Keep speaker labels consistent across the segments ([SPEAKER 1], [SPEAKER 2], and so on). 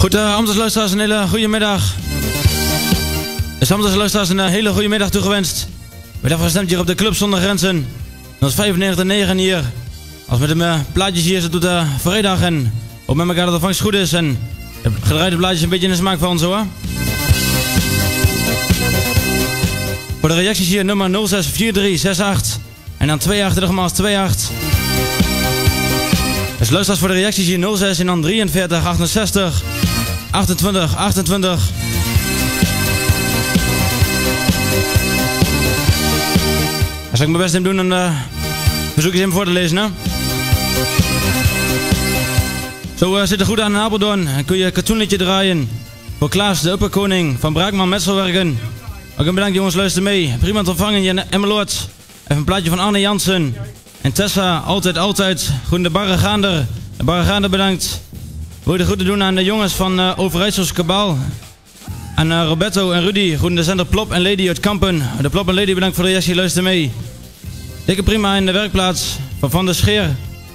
[SPEAKER 1] Goed, Amsterdamse luisteraars, een hele goede middag. Amsterdamse luisteraars, een hele goede middag toegewenst. We hebben gestemd hier op de Club Zonder Grenzen. Dat is 95-9 hier. Als met de plaatjes hier zit op de vrijdag en op met elkaar dat de vangst goed is. En de gedraaide plaatjes een beetje in de smaak van zo, hè. Voor de reacties hier nummer 064368 en dan 28 nogmaals 28. Dus luisteraars voor de reacties hier 06 en dan 43 68 28 28. Als ik mijn best in doen, dan verzoek ik ze even voor te lezen, hè. Zo zit er goed aan in Apeldoorn en kun je een katoenliedje draaien voor Klaas, de upperkoning van Braakman Metselwerken. Ook een bedankt jongens, luister mee. Prima te ontvangen in Emmeloord. Even een plaatje van Arne Jansen. En Tessa, altijd. Goed de Barregaander. De Barregaander bedankt. Wil je de groeten doen aan de jongens van Overijssels Kabaal. Aan Roberto en Rudy. Goed de zender Plop en Lady uit Kampen. De Plop en Lady bedankt voor de reactie, luister mee. Dikke prima in de werkplaats van Van der Scheer.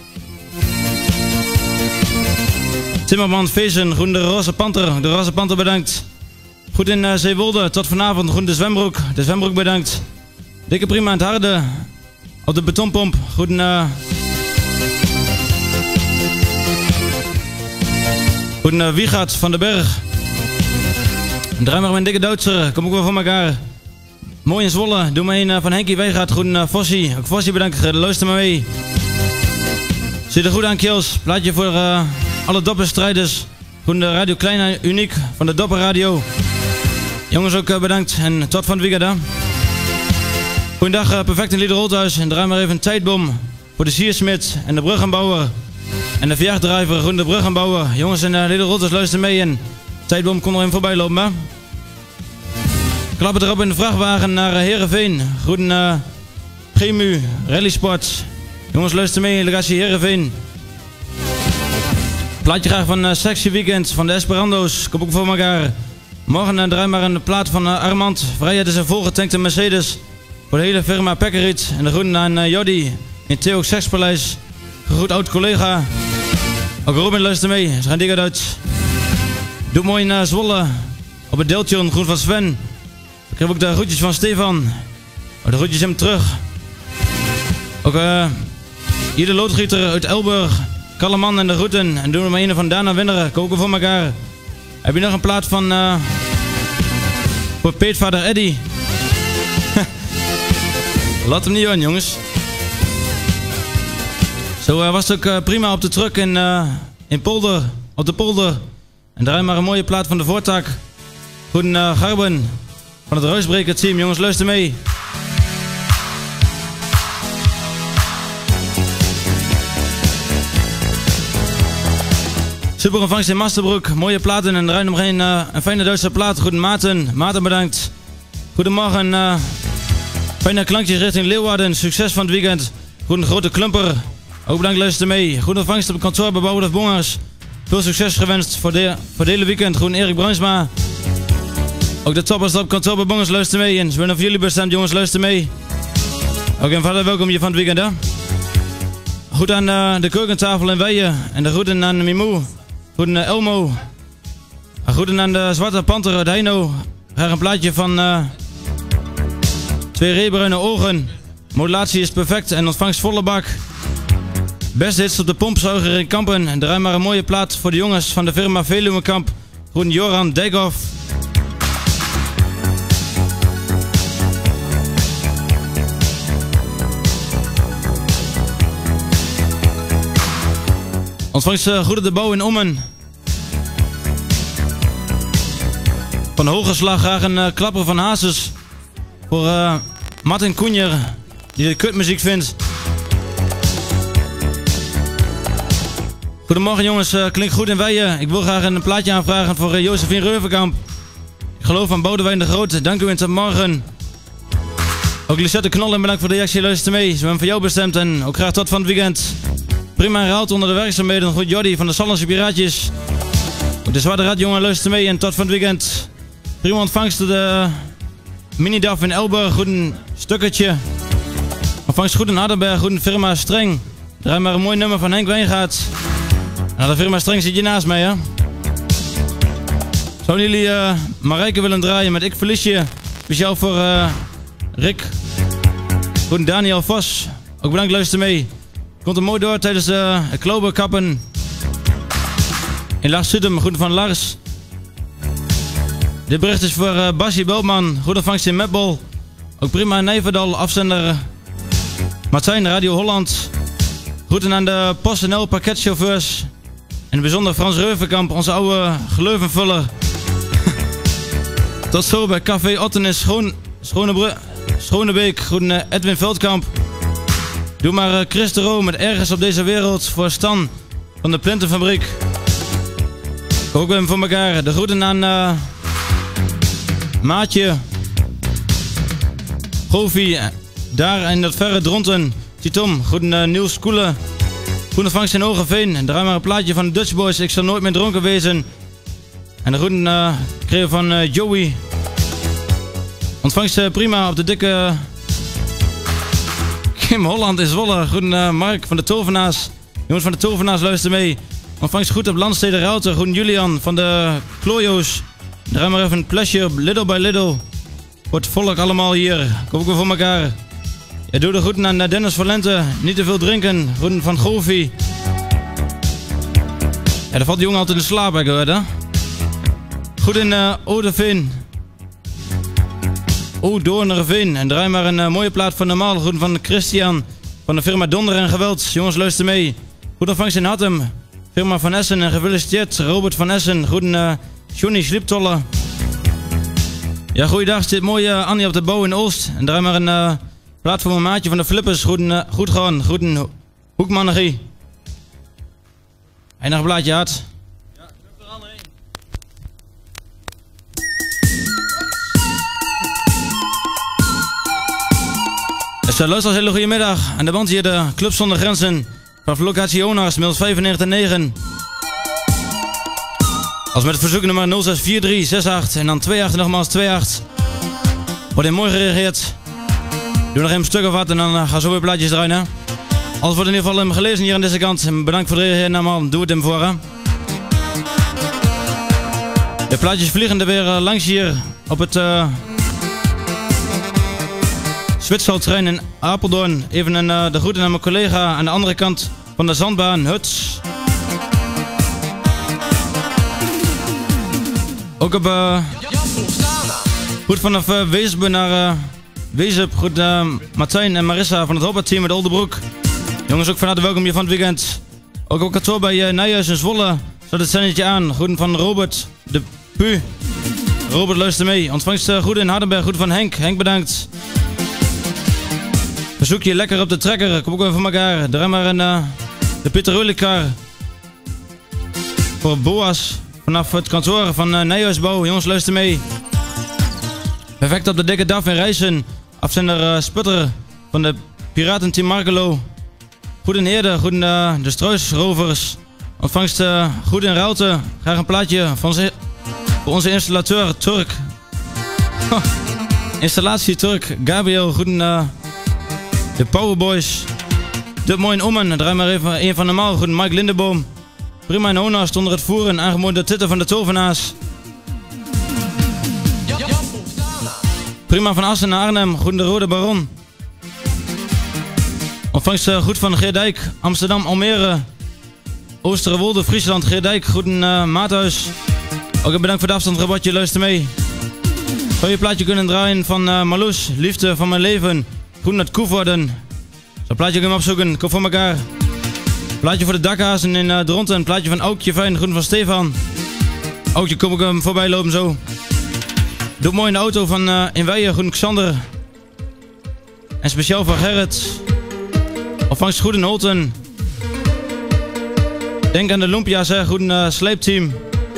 [SPEAKER 1] Timmerman Feesten, goed de Roze Panter. De Roze Panter bedankt. Goed in Zeewolde, tot vanavond. Goed de Zwembroek. De Zwembroek bedankt. Dikke prima in het Harde. Op de betonpomp. Goed in Wiegard van den Berg. Draai maar een dikke Duitser. Kom ook wel voor elkaar. Mooi in Zwolle. Doe maar een van Henkie Weegaard. Goed in Fossie. Ook Fossie bedankt. Luister maar mee. Zie er goed aan, Kils. Plaatje voor alle dopperstrijders. Goed de Radio Kleine Uniek van de Dopperradio. Jongens ook bedankt. En tot van het weekend, hè. Goedendag, perfect in Liederholthuis. En draai maar even een tijdbom voor de Siersmit en de Bruggenbouwer. En de verjaagdrijver, goed de Bruggenbouwer. Jongens in Liederholthuis, luister mee. En tijdbom kon er even voorbij lopen, hè. Klappen erop in de vrachtwagen naar Heerenveen. Goed een Gemu, Rallysport. Jongens, luister mee, delegatie Heerenveen. Plaatje graag van Sexy Weekend van de Esperando's. Kom ook voor elkaar. Morgen draai maar een plaat van Armand. Vrijheid is een volgetankte Mercedes. Voor de hele firma Pekkerit. En de groeten aan Joddy in Theo Sekspaleis. Goed oud collega. Ook Robin luister mee. Ze gaan dik uit. Doe mooi in Zwolle. Op het deeltje groen van Sven. Ik heb ook de groetjes van Stefan. De groetjes hem terug. Ook hier de loodgieter uit Elburg. Kalleman en de groeten. En doen we maar een van Dana Winderen. Koken voor elkaar. Heb je nog een plaat van voor peetvader Eddy? Laat hem niet aan, jongens. Zo was het ook prima op de truck in Polder, op de polder. En draai maar een mooie plaat van de voortak. Goed Garben van het Ruisbreker team. Jongens, luister mee. Super ontvangst in Masterbroek. Mooie platen en draai nog een fijne Duitse plaat. Goed Maarten. Maarten bedankt. Goedemorgen. Fijne klankjes richting Leeuwarden. Succes van het weekend. Goed een grote klumper. Ook bedankt, luister mee. Goede ontvangst op het kantoor bij Bouwdorf Bongers. Veel succes gewenst voor de hele weekend. Goed Erik Bruinsma. Ook de toppers op kantoor bij Bongers, luister mee. En ze willen voor jullie bestemd, jongens, luister mee. Ook en vader welkom je van het weekend, hè. Goed aan de keukentafel in Weijen. En de groeten aan Mimou. Goed aan Elmo. Groeten aan de Zwarte Panter uit Heino. Graag een plaatje van 2 reebruine ogen. Modulatie is perfect en ontvangst volle bak. Beste hits op de pompzuiger in Kampen. En draai maar een mooie plaat voor de jongens van de firma Veluwekamp. Groen Joran Dijkhoff. Ontvangst Goede de Bouw in Ommen. Van de Hogeslag graag een klapper van Hazes. Voor Martin Koenjer, die de kutmuziek vindt. Goedemorgen jongens, klinkt goed in Weijen. Ik wil graag een plaatje aanvragen voor Josephine Reuvenkamp. Ik geloof aan Boudewijn de Groot. Dank u en tot morgen. Ook Lisette Knollen, bedankt voor de reactie. Luister mee, ze hebben voor jou bestemd en ook graag tot van het weekend. Prima herhaald onder de werkzaamheden. Goed Jordi van de Sallandse Piraatjes. Ook de Zwarte Radjongen, luister mee en tot van het weekend. Prima ontvangst de Minidaf in Elburg. Goed een stukketje. Ontvangst goed in Hardenberg. Goed een firma Streng. Draai maar een mooi nummer van Henk Wijngaard. Nou, de firma Streng zit je naast mij, hè. Zouden jullie Marijke willen draaien met Ik Verlies Je? Speciaal voor Rick. Goed, Daniel Vos. Ook bedankt, luister mee. Komt er mooi door tijdens de Kloberkappen. In Lars-Zuidem, goed van Lars. Dit bericht is voor Bassie Bultman. Goed ontvangst in Meppel. Ook prima in Nijverdal, afzender Martijn, Radio Holland. Groeten aan de PostNL pakketchauffeurs. En bijzonder Frans Reuvenkamp, onze oude geleuvenvuller. Tot zo bij Café Ottenis, Schonebeek. Groeten Edwin Veldkamp. Doe maar Chris de Roo met Ergens op deze wereld voor Stan van de Plintenfabriek. Ook weer voor elkaar. De groeten aan Maatje. Govi, daar in dat verre Dronten. Titom, goeden Niels Koelen. Goed ontvangst in Hogeveen. Draai maar een plaatje van de Dutch Boys. Ik zal nooit meer dronken wezen. En de groeten kregen van Joey. Ontvangst prima op de dikke Kim Holland in Zwolle. Groeten Mark van de Tovenaars. Jongens van de Tovenaars, luister mee. Ontvangst goed op Landstede Router. Groeten Julian van de Klojo's. Draai maar even een plesje little by little. Wordt volk allemaal hier. Kom ook weer voor elkaar. Ja, doe de groeten aan Dennis Valente. Niet te veel drinken. Groeten van Govi. Ja, daar valt de jongen altijd in slaap, heb ik gehoord, hè? Goed in Oudeveen. Doornerveen. En draai maar een mooie plaat van normaal. Groeten van Christian. Van de firma Donder en Geweld. Jongens, luister mee. Goed ontvangst in Hattem. Firma Van Essen. En gefeliciteerd Robert Van Essen. Groeten Johnny Sliptolle. Ja, goeiedag. Zit mooie Annie op de bouw in Oost. En draai maar een plaat voor mijn maatje van de Flippers. Goed gewoon. Groeten Hoekmannegie. En nog een blaadje hard. Ja, ik heb er al een. Dus luisteraars, hele goede middag. Aan de band hier de Club Zonder Grenzen. Vanaf locatie Onars, mails 95.9. Als met het verzoeknummer 064368 en dan 28 nogmaals 28. Wordt in mooi gereageerd. Doe nog even een stuk of wat en dan gaan zo weer plaatjes draaien. Hè? Alles wordt in ieder geval gelezen hier aan deze kant. En bedankt voor het reageren allemaal. Doe het hem voor. Hè? De plaatjes vliegen er weer langs hier op het Zwitsertrein in Apeldoorn. Even de groeten aan mijn collega aan de andere kant van de zandbaan, Huts. Ook op goed vanaf Weesp naar Weesp. Goed Martijn en Marissa van het Hopperteam met Oldebroek. Jongens, ook van harte welkom hier van het weekend. Ook op kantoor bij Nijhuis in Zwolle staat het zendetje aan. Goed van Robert de Pu. Robert, luister mee. Ontvangst goed in Hardenberg. Goed van Henk. Henk, bedankt. Verzoek je lekker op de trekker. Kom ook even voor elkaar. Draai maar de Pieter voor Boas. Vanaf het kantoor van Nijhuisbouw. Jongens, luister mee. Perfect op de dikke DAF in Rijssen. Afzender Sputter van de Piratenteam Markelo. Goed in Heerde. Goed in de Struisrovers. Ontvangst goed in Rauten. Graag een plaatje van voor onze installateur Turk. Installatie Turk. Gabriel. Goed in de Powerboys. Dit mooi in Ommen. Draai maar even een van normaal. Goed in Mike Lindeboom. Prima in Honast onder het voeren, aangemoeid door Titter van de Tovenaars. Prima van Assen naar Arnhem, goed in de Rode Baron. Ontvangst goed van Geerdijk, Amsterdam, Almere. Oosterwolde, Friesland, Geerdijk, goed in Maathuis. Ook bedankt voor de afstandsrabatje, luister mee. Zou je plaatje kunnen draaien van Marloes, Liefde van mijn leven. Goed naar het Koevoorden. Zo'n plaatje kunnen we opzoeken, kom voor elkaar. Plaatje voor de dakhazen in Dronten. Plaatje van Aukje Fijn, groen van Stefan. Aukje, kom ik hem voorbij lopen zo. Doe mooi in de auto van in Weijen, groen Xander. En speciaal voor Gerrit. Ontvangst goed in Holten. Denk aan de Lumpia's, hè, groen sleepteam.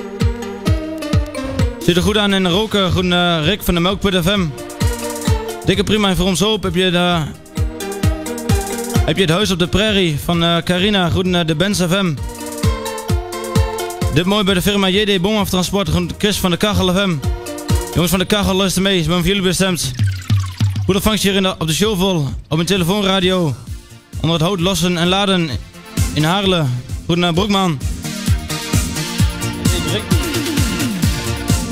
[SPEAKER 1] Ziet er goed aan in Roken, groen Rick van de Melkput FM. Dikke prima en voor ons hoop heb je het huis op de prairie van Carina, groeten de Benz FM. Dit mooi bij de firma JD Bomaftransport, groeten Chris van de Kachel FM. Jongens van de Kachel, luister mee, ik ben voor jullie bestemd. Goed ontvangst hier op de Showvol, op mijn telefoonradio. Onder het hout lossen en laden in Haarlem. Groeten Broekman.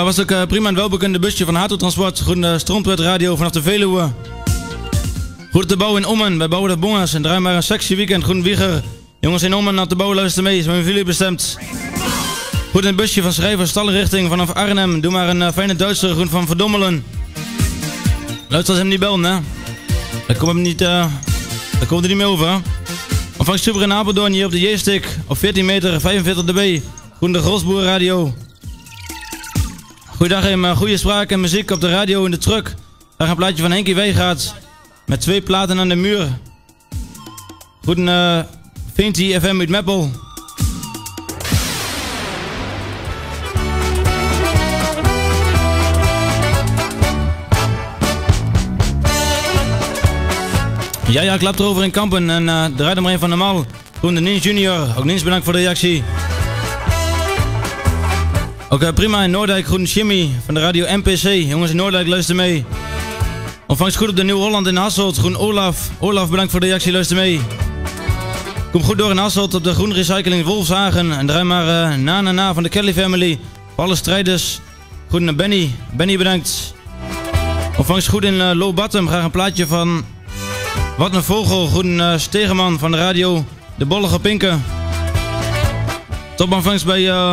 [SPEAKER 1] was ook prima en welbekende busje van Hato Transport. Goed Strompet Radio vanaf de Veluwe. Goed te bouwen in Ommen, bij Bouwen de Bongers. En draai maar een sexy weekend, goed Wieger. Jongens in Ommen naar de bouw, luister mee, is met jullie bestemd. Goed in het busje van Schrijver, Stallenrichting vanaf Arnhem. Doe maar een fijne Duitser, goed van Verdommelen. Luister als hem niet bellen, hè. Daar komt er niet meer over, hè. Ontvangst super in Apeldoorn hier op de J-stick. Op 14 meter, 45 dB. Goed de Grosboer Radio. Goeiedag en goede spraak en muziek op de radio in de truck. Daar een plaatje van Henkie Weegaard. Met 2 platen aan de muur. Goed een Vinti FM uit Meppel. Ja, klapt erover in Kampen en draait er maar een van de mal. Goed de Niens Junior. Ook Niens bedankt voor de reactie. Ook prima in Noordijk, goed Jimmy van de radio MPC. Jongens in Noordijk, luister mee. Ontvangst goed op de Nieuw-Holland in Hasselt. Groen Olaf. Olaf, bedankt voor de reactie, luister mee. Kom goed door in Hasselt op de Groen Recycling Wolfshagen. En draai maar na van de Kelly Family. Voor alle strijders. Goed naar Benny. Benny, bedankt. Ontvangst goed in Low Bottom. Graag een plaatje van Wat een Vogel. Goed Stegeman van de radio De Bollige Pinken. Topontvangst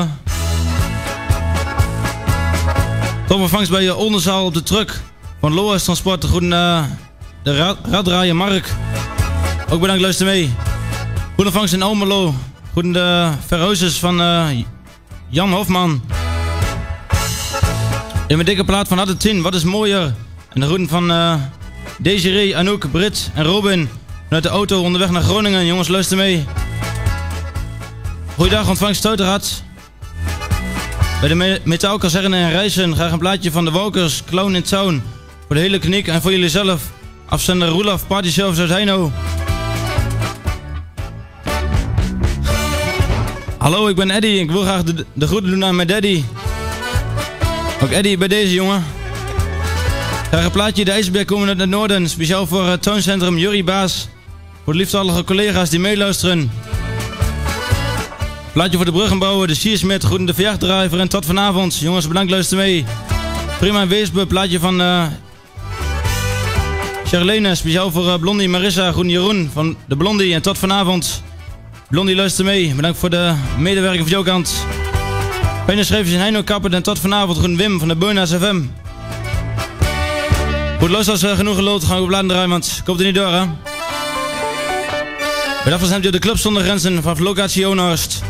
[SPEAKER 1] bij Oldenzaal op de truck van Loas Transport. Goed de raddraaier Mark. Ook bedankt, luister mee. Goed ontvangst in Almelo. Goed de Verhuizers van Jan Hofman. In mijn dikke plaat van Hadden 10, wat is mooier. En de groeten van Desiree, Anouk, Brit en Robin. Vanuit de auto onderweg naar Groningen. Jongens, luister mee. Goeiedag, ontvangst Stuiterhard. Bij de metaalkazerne en Rijssen. Graag een plaatje van de Walkers, Clown in Town. Voor de hele kliniek en voor jullie zelf. Afzender Roelof, Party Service uit Heino. Hallo, ik ben Eddy. Ik wil graag de groeten doen aan mijn daddy. Ook Eddy bij deze jongen. Graag een plaatje de IJsberg komen uit het noorden. Speciaal voor het tuincentrum Jurie Baas. Voor de lieftallige collega's die meeluisteren. Plaatje voor de bruggenbouwer, de Siersmit, goed de verjaagdrijver en tot vanavond. Jongens, bedankt, luister mee. Prima in Weespe, plaatje van Charlene, speciaal voor Blondie, Marissa, goed Jeroen van de Blondie en tot vanavond. Blondie, luister mee. Bedankt voor de medewerking van jouw kant. Fijne schrijvers in Heino Kappen en tot vanavond. Goed Wim van de Beuna's FM. Goed, luisteraars, genoeg geloot. Gaan we op laten draaien, want komt er niet door, hè. Bedankt voor op de club zonder grenzen van locatie Honhorst.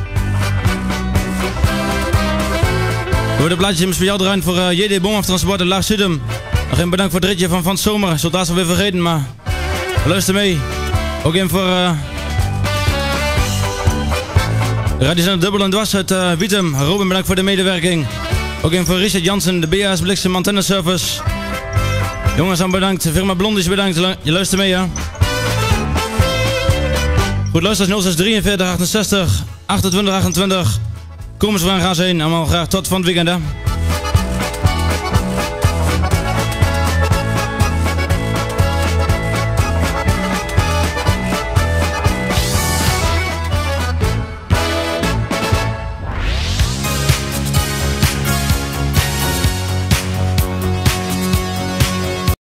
[SPEAKER 1] We worden plaatjes in speciaal draaien voor JD Bomhoff Transport en Laag Zudem. Nog een bedankt voor het ritje van Zomer. Zodat ze weer vergeten, maar luister mee. Ook in voor Radio Zender Dubbel en Dwars uit Wietem. Robin, bedankt voor de medewerking. Ook in voor Richard Jansen, de BA's Bliksem Antenne Service. Jongens, dan bedankt. Firma Blondies, bedankt. Je luistert mee, ja. Goed, luisteraars 0643 68 28 28. Kom eens, we gaan heen. Allemaal graag tot van het weekend, hè.